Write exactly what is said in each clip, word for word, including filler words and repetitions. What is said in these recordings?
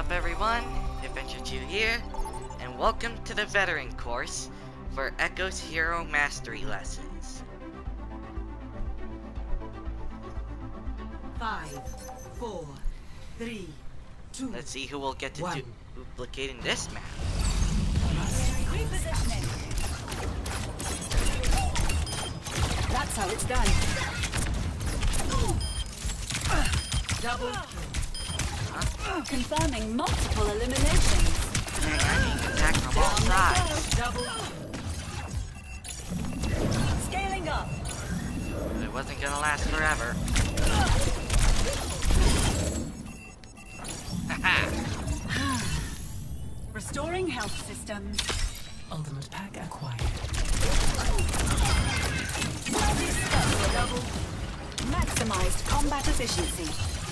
up everyone, Adventure two here, and welcome to the Veteran course for Echo's Hero Mastery Lessons. Five, four, three, two, Let's see who will get to one. do duplicating this map. Repositioning. That's how it's done. Double kill. Confirming multiple eliminations. Dang, I need to attack from all sides. Double. Scaling up. But it wasn't gonna last forever. Haha! Restoring health systems. Ultimate pack acquired. Double. Maximized combat efficiency.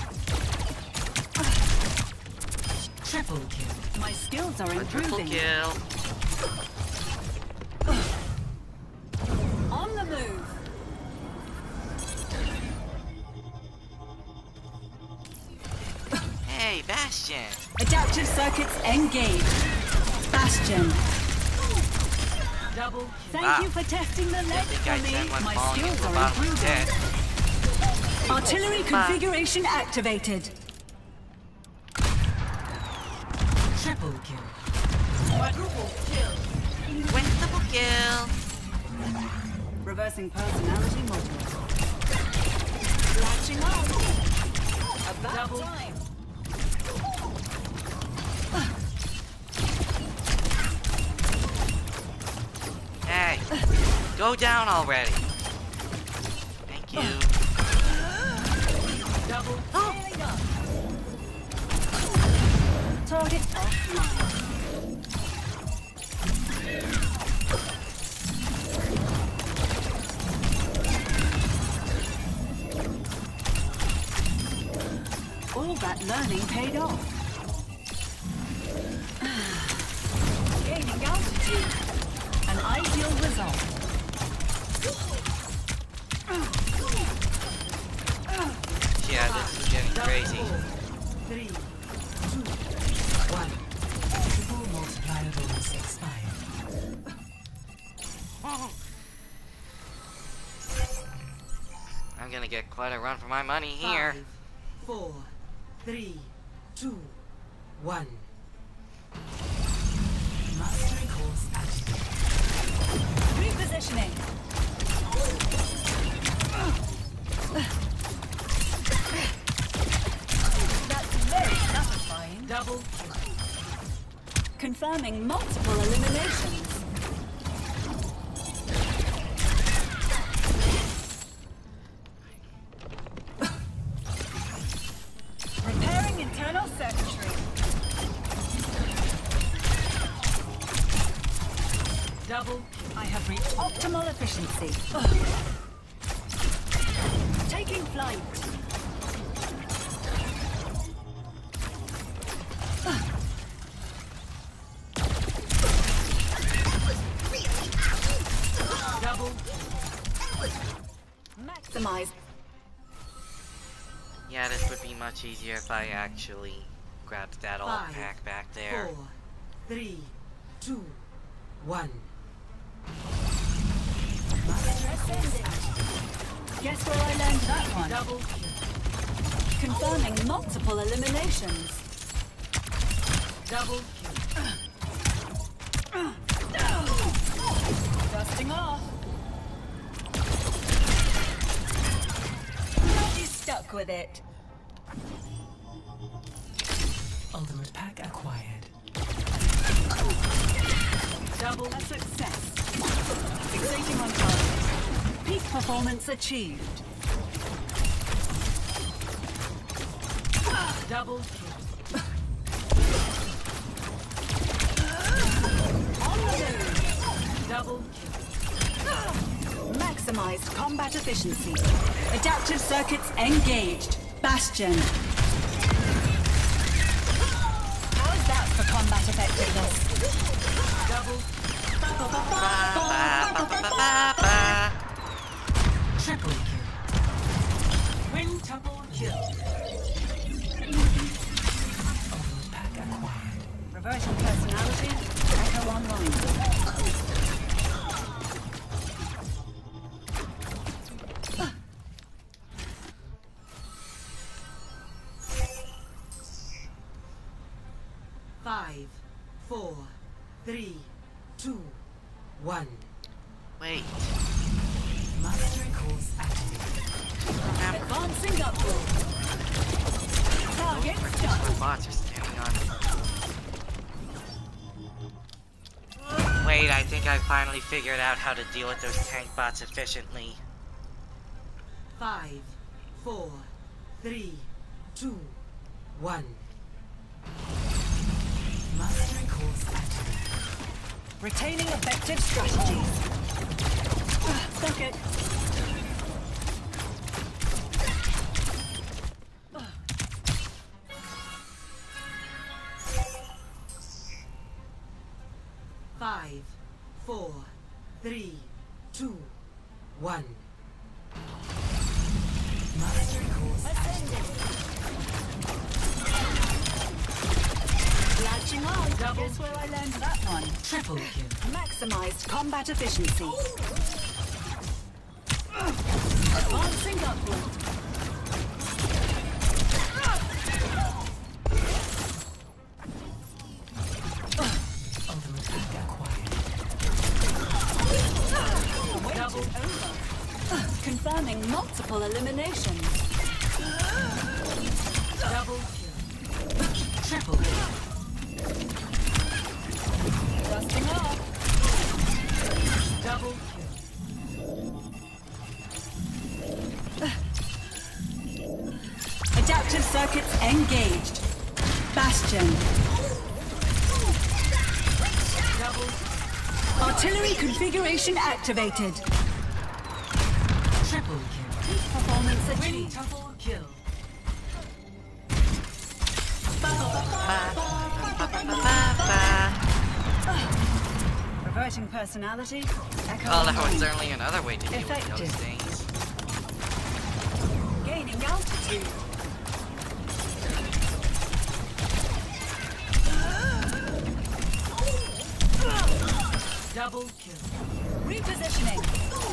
Triple kill. My skills are A triple improving. kill. On the move. Hey, Bastion! Adaptive circuits engaged. Bastion. Double. Thank Wow. you for testing the I leg think for I me. sent one My falling skills into a are bottom improving. pit. Artillery Bye. configuration activated. Triple kill. Quadruple kill. Quintuple kill! Reversing personality module. Latching on. About Double. time. Hey! Go down already! Thank you. Double. Scaling up. Target offline. All that learning paid off. Gaining altitude. An ideal result. Yeah, this is getting crazy. Three, two, one. Triple multiplier bonus expired. I'm gonna get quite a run for my money here. Five, four, three, two, one. Mastery course activated. Repositioning. That's very satisfying. Double Confirming multiple eliminations. Repairing internal circuitry. double I have reached optimal efficiency. Taking flight. double Maximize. Yeah, this would be much easier if I actually grabbed that old Five, pack back there. four, three, two, one. Guess where I learned that one? Double Confirming multiple eliminations. double Dusting off. Bloody stuck with it. ultimate pack acquired. Double A success. Fixating on target. Peak performance achieved. double kill. On the move. Double Maximized combat efficiency. Adaptive circuits engaged. Bastion. How's that for combat effectiveness? double Ba, ba, ba, ba, ba, ba. triple kill. Quintuple kill. Ultimate pack Reversion personality. Echo online. Five, four, three, two, one. Wait. Mastery course activated. Remember, Advancing upward. Target where stuck. my bots are standing on. Wait, I think I finally figured out how to deal with those tank bots efficiently. Five, four, three, two, one. Mastery course activated. Retaining effective strategies. Stuck it. Five, four, three, two, one. Mastery course activated. Latching on. Guess where I learned that one. Triple kill. Maximized combat efficiency. Advancing upward. Ultimate hack acquired. Wait is over. Confirming multiple eliminations. Double kill. Triple kill. Dusting off. Double kill. Adaptive circuits engaged. Bastion. Double Artillery configuration activated. triple kill. Performance achieved. Quintuple kill. Reverting personality. Echo Well, that was online. certainly another way to deal with those Effective. things. Gaining altitude. Double kill. Repositioning.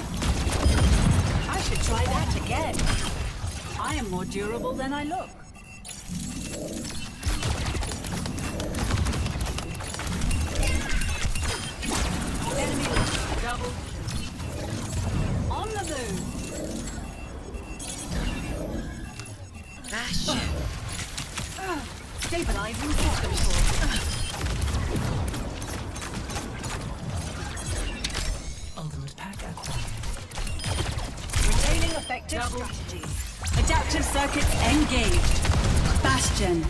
I should try that again. I am more durable than I look. Enemy Double kill. on the move. Bastion. Stabilizing system core. Ultimate pack acquired. Retaining effective Double. strategies. Adaptive circuits engaged. Bastion.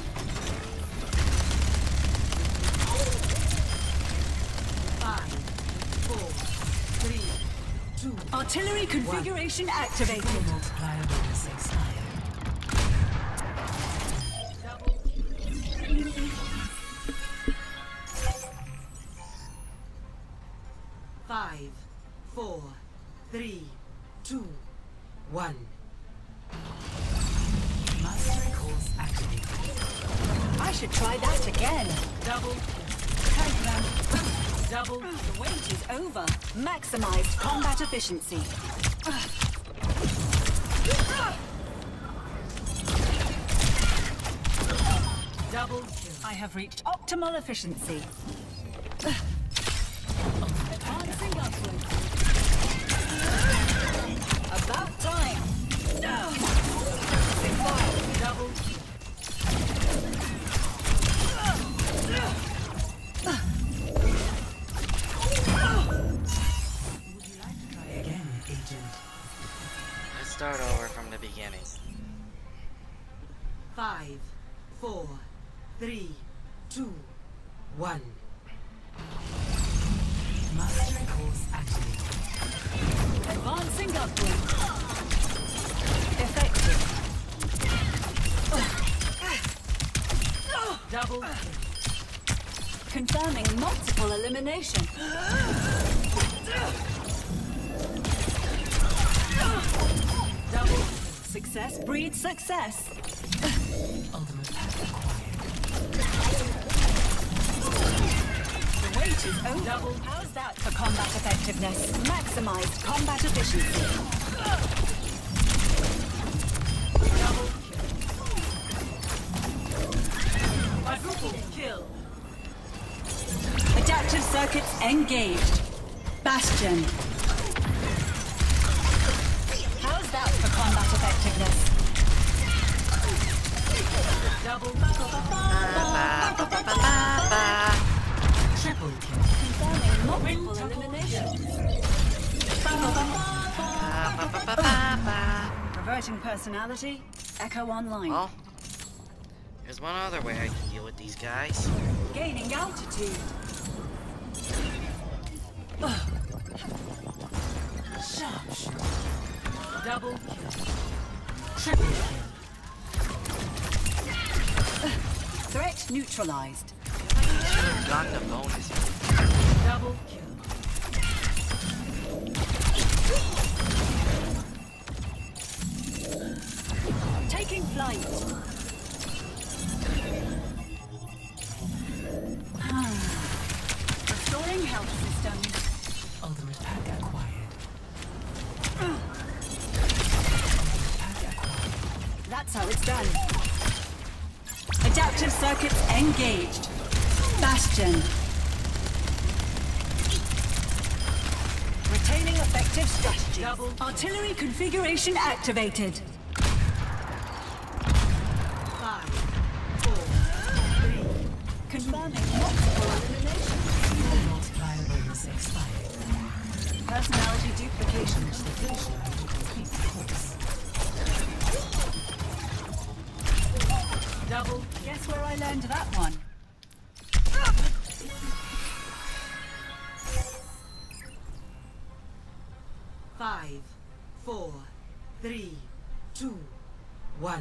Five, four, three, two. Artillery configuration activated. Multiplier bonus expired. Five, four, three, two, one. Mastery course activated. I should try that again. Double, Countdown. double, The wait is over. Maximized combat efficiency. double kill. I have reached optimal efficiency. Advancing upwards. About time. Double kill. Would you like to try again, Agent? Let's start over from the beginning. Five, four, three, two, one. Mastery course activated. Advancing upwards. Effective. Double kill. Confirming multiple elimination. Double kill. Success breeds success. Ultimate pack acquired. Oh, double. How's that for combat effectiveness? Maximized combat efficiency. Double kill. Quadruple kill. Adaptive circuits engaged. Bastion. How's that for combat effectiveness? Double. Triple kill. Confirming multiple eliminations. Reverting personality. Echo online. Well, there's one other way I can deal with these guys. Gaining altitude. Sharpshooter. Double kill. Triple kill. Threat neutralized. Should have gotten a bonus. Double kill. Taking flight. Restoring health systems. Ultimate pack acquired. That's how it's done. Adaptive circuits engaged. Bastion. Retaining effective strategy. Double. Artillery configuration activated. Five, four, three. Confirming multiple eliminations. Multiplier bonus expired. Personality duplication. Sufficient to complete the course. Double. Guess where I learned that one? Five, four, three, two, one.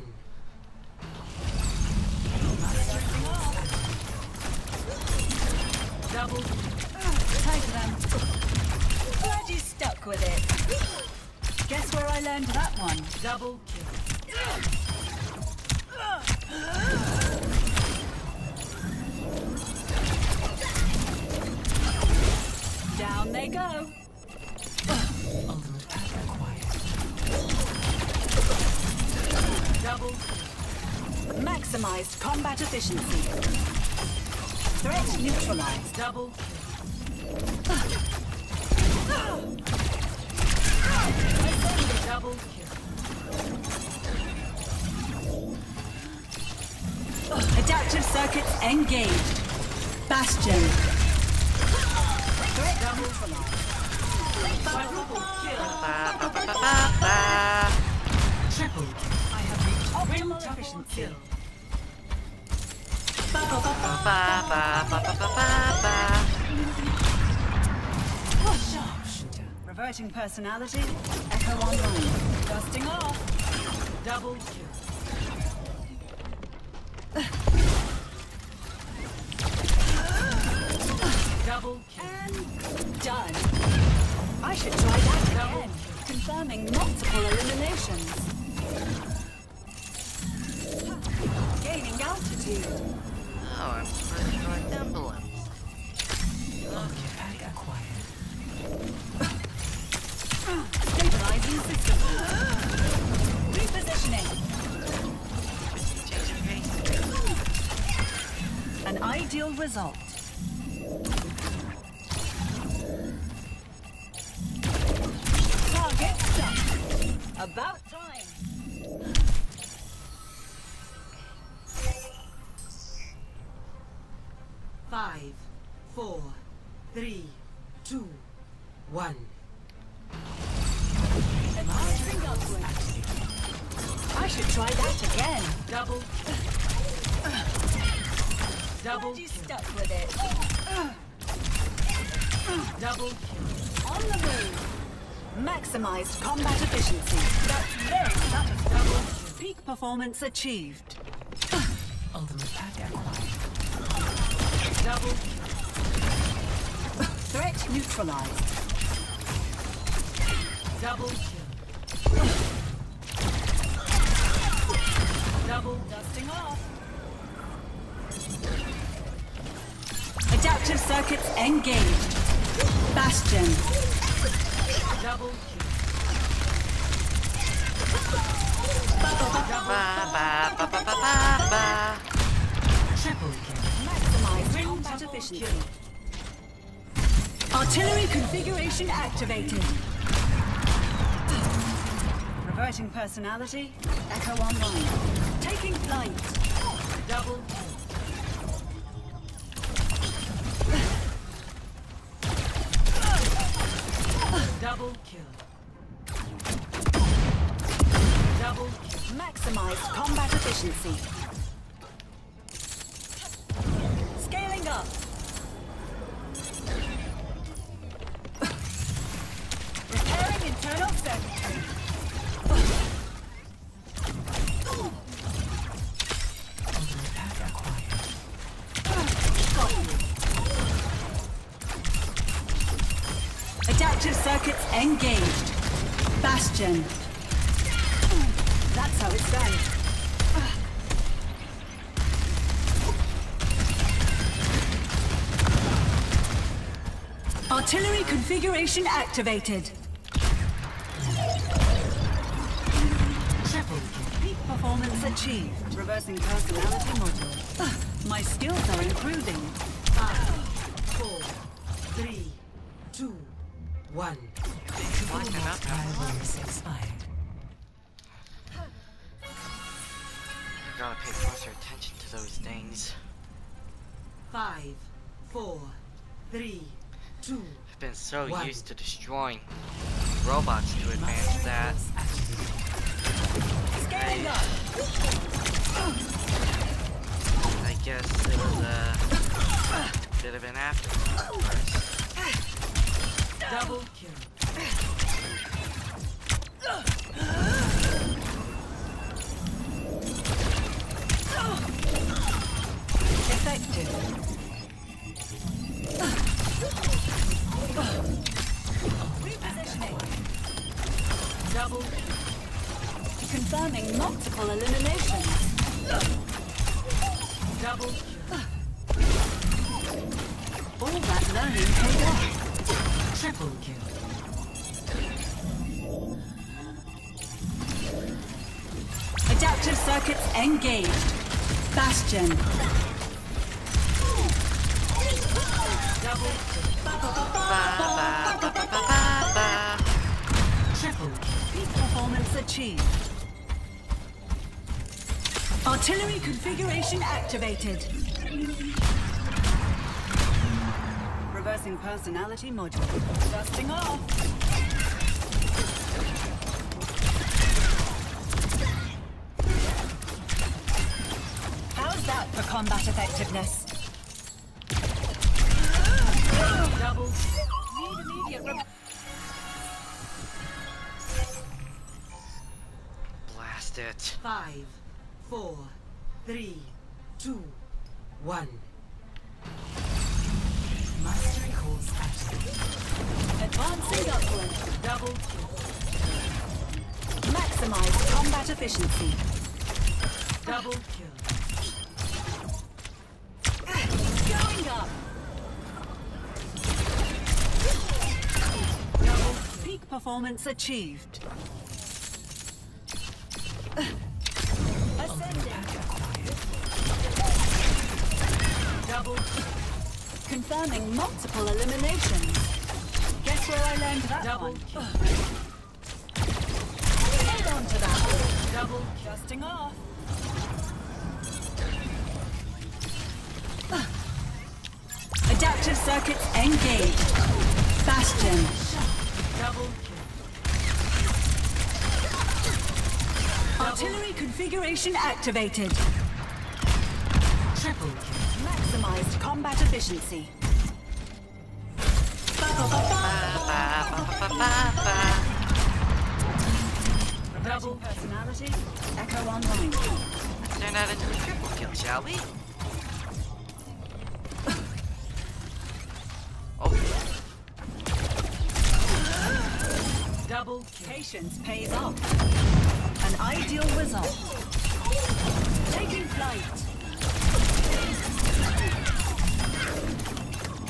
Double. Take them. Glad you stuck with it. Guess where I learned that one? Double kill. Down they go. Ultimate pack acquired. Double. Maximized combat efficiency. Threat neutralized. Double. Double kill. Adaptive circuits engaged. Bastion. Threat neutralized. Quadruple kill. Triple kill. I have reached optimal efficiency. Sharpshooter. Reverting personality. Echo online. Dusting off. Double kill. Double kill. And done. I should try that again. Confirming multiple eliminations. Gaining altitude. Oh, I'm supposed to collect emblems. Ultimate pack acquired. Stabilizing system. Repositioning. Change of pace. An ideal result. Target stuck. About time. Five, four, three, two, one. Advancing upwards. I should try that again. Double. Double. You stuck with it. Double. On the move. Maximized combat efficiency. That's very satisfying. Peak performance achieved. Ultimate pack acquired. Double. Threat neutralized. Double kill. Double dusting off. Adaptive circuits engaged. Bastion. Double Ba ba ba ba ba ba ba. triple kill. Maximize combat efficiency. Artillery configuration activated. Reverting personality. Echo online. Taking flight. Double Double kill. Double kill. Maximize combat efficiency. Scaling up. Repairing internal circuitry. Ultimate pack acquired. Got you. Adaptive circuits engaged. Bastion. That's how it's done. Artillery configuration activated. Triple kill. Peak performance achieved. Reversing personality module. My skills are improving. Five, four, three, two, one. Locking up. Rivalries expired. I gotta pay closer attention to those things. Five, four, three, two. I've been so One. used to destroying robots to advance that. Scaling up. I guess it was a bit of an afterthought first. Double kill. Effective. Repositioning. Double Confirming multiple eliminations. double kill. All that learning paid off. Triple kill. Adaptive circuits engaged. Bastion. Double kill. Ba ba ba ba ba ba ba. Triple kill. Peak performance achieved. Artillery configuration activated. Reversing personality module. Dusting off. How's that for combat effectiveness? Double Need immediate rep- Blast it. five, four, three, two, one. Mastery course active. Advancing upward. Double kill. Maximize combat efficiency. Double kill. Going up. Double Peak performance achieved. Ascending. double kill. Confirming multiple eliminations. Guess where I learned that Double one? kill. Hold on to that. Double Dusting off. Adaptive circuits engaged. Bastion. double kill. Artillery configuration activated. Triple kill. Maximized combat efficiency. Ba ba ba ba ba ba. Double Personality. Echo online. Let's turn that into a triple kill, shall we? Oh, double kill. Patience pays off. An ideal result. Taking flight.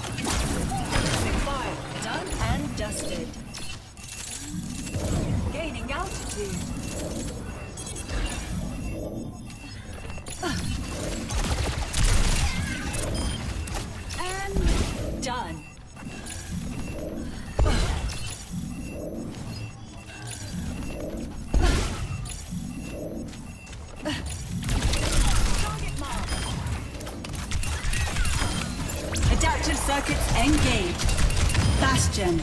circuits engaged. Bastion.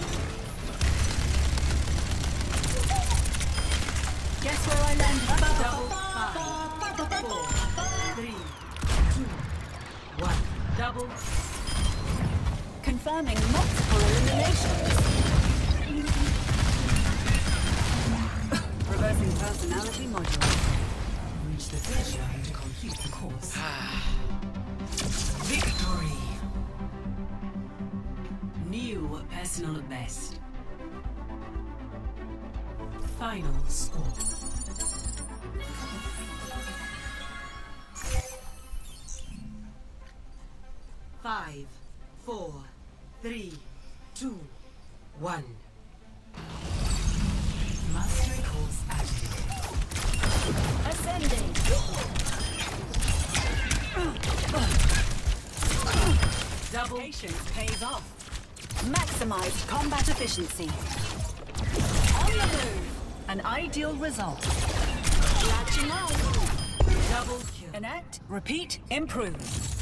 Guess where I landed? Double five. Four. Three. Two. One. Double. Confirming multiple eliminations. Reversing personality module. Reach the finish line to complete the course. Victory. New personal best. Final score. Five, four, three, two, one. Mastery course activated. Ascending. Double. Patience pays off. Maximized combat efficiency. On the move. An ideal result. Latching on. Double kill. Enact, repeat, improve.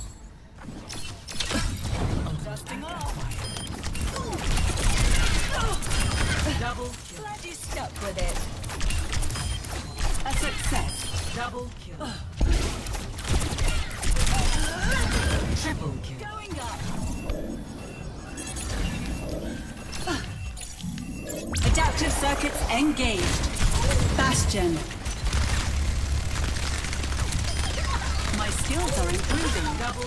Dusting off. Double kill. Glad you stuck with it. A success. Double kill. Triple kill. Going up. Adaptive circuits engaged. Bastion. My skills are improving. Double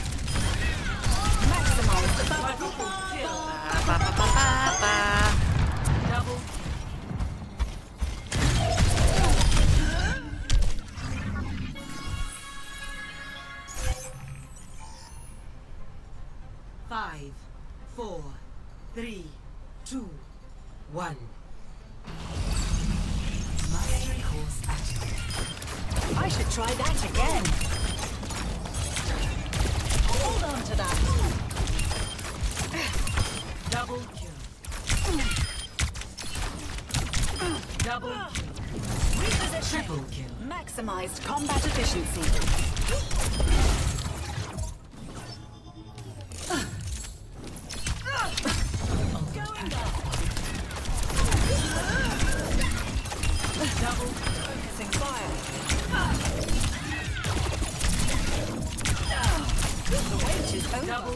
Maximize the quadruple kill. Ba, ba, ba, ba, ba. Double Five, four, three, two, one. Mastery course activated. I should try that again. Hold on to that. Double kill. Double kill. Reposition. Triple kill. Maximized combat efficiency. Going up. Double Focusing fire. The wait is over. double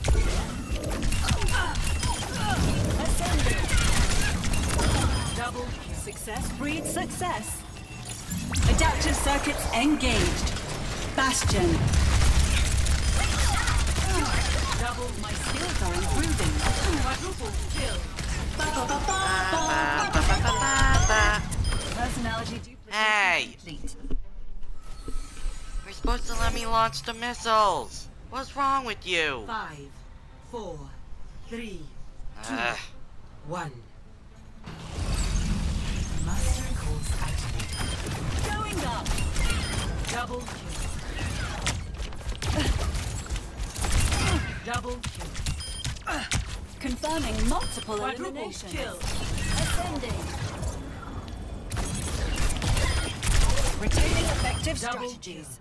Ascending. double kill. Success breeds success. Adaptive circuits engaged. Bastion. Double My skills are improving. quadruple kill. Ba, ba, ba, ba, Ba, ba. ba, ba, ba, ba, ba. Personality duplication Hey! complete. You're supposed to let me launch the missiles. What's wrong with you? Five, four, three, two, Ugh. one. Mastery course activated. Going up. Double kill. Double kill. Confirming multiple Quadruple eliminations. kill. Ascending. Retaining effective Double strategies.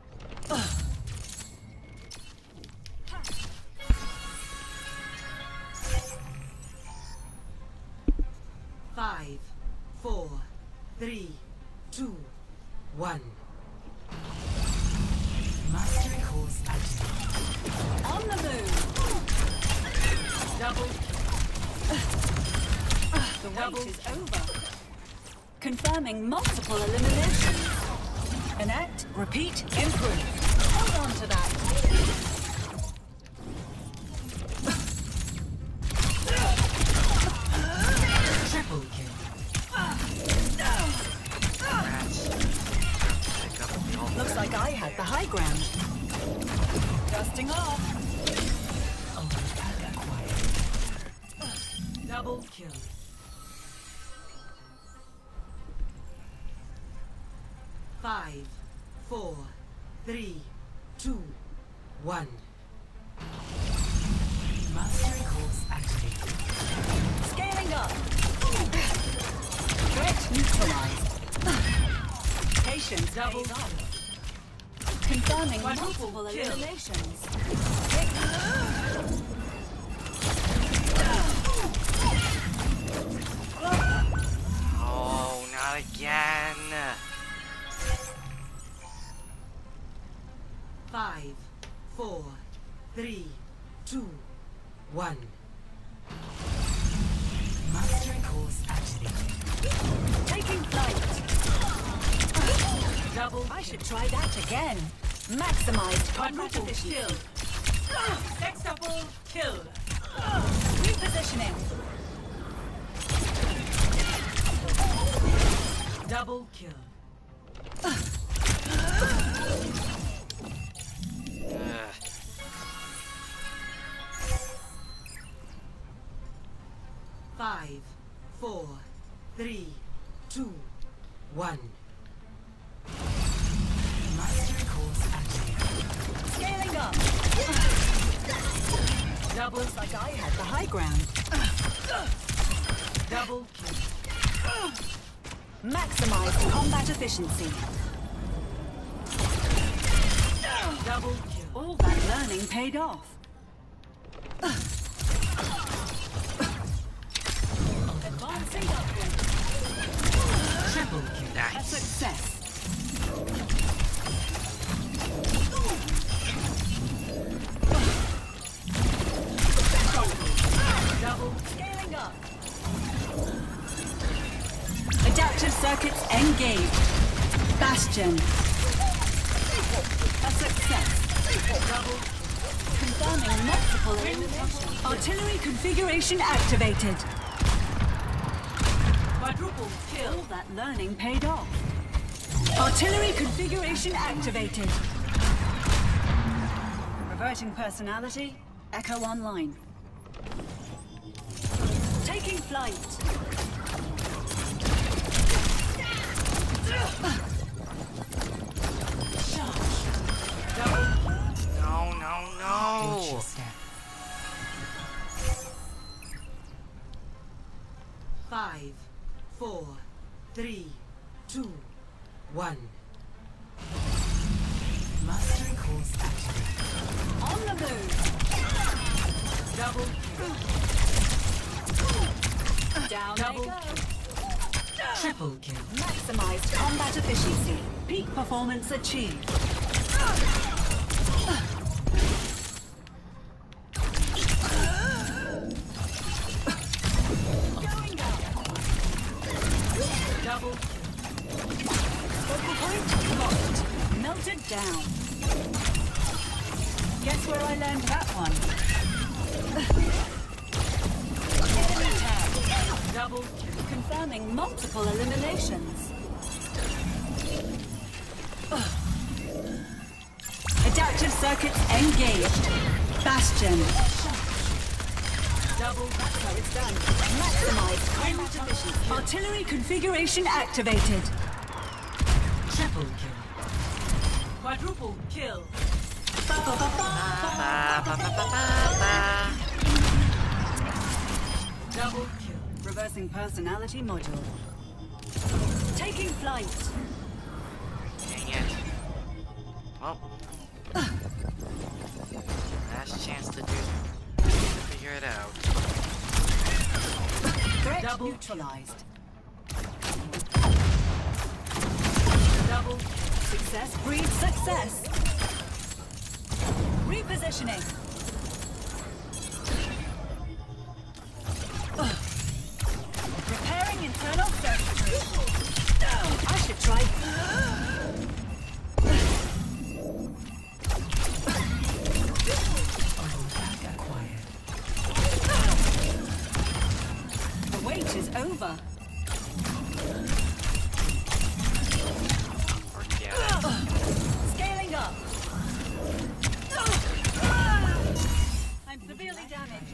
Five, four, three, two, one. Mastery course activated. On the move. Double The Double wait is over. Confirming multiple eliminations. Enact, repeat, improve. Hold on to that. triple kill. Rats. Pick up the old Looks like I had the high ground. Dusting off. Double kill. Five, four, three, two, one. Mastery course activated. Scaling up. Threat neutralized. Patience Double pays off. Confirming Quadruple multiple kill. eliminations. again. Five, four, three, two, one. Mastery course activated. Taking flight. Double. I should try that again. Maximized combat Quadruple efficiency. kill. Sextuple kill. Repositioning. Double kill. Ugh. Five, four, three, two, one. Mastery course activated. Scaling up. Double. Looks like I had the high ground. Double kill. Maximized combat efficiency. Double kill. All that learning paid off. Advancing upward. Triple kill. A Nice. success. Double. Scaling up. Adaptive circuits engaged. Bastion. A success. Double. Confirming multiple eliminations. Artillery configuration activated. Quadruple All kill. that learning paid off. Artillery configuration activated. Reverting personality. Echo online. Taking flight. Double. No, no, no. step. Five, four, three, two, one. Mastery course activated. On the move. Double kill. Down Double they go. Triple kill. Maximized combat efficiency. Peak performance achieved. Going up. Double Focal point locked. Melted down. Guess where I learned that one? Enemy tag. double kill. Confirming multiple eliminations. Adaptive circuits engaged. Bastion. Double. That's how it's done. Maximize combat efficiency. Artillery configuration activated. Triple kill. Quadruple kill. Ba, ba, ba, ba, ba, ba. Double kill. Reversing personality module. Taking flight. Dang it. Well. Last chance to do to figure it out. Threat Double. neutralized. Double. Success breeds success. Repositioning. Ugh. Repairing internal circuitry. I should try. The wait is over. Forget it. Scaling up. I'm severely damaged.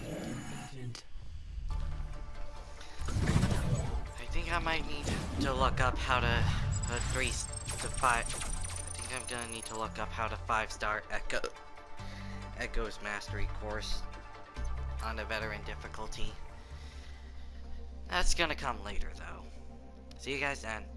I think I might need to look up how to uh, three s- to five. I think I'm gonna need to look up how to five star Echo Echo's Mastery course on the veteran difficulty. That's gonna come later though. See you guys then.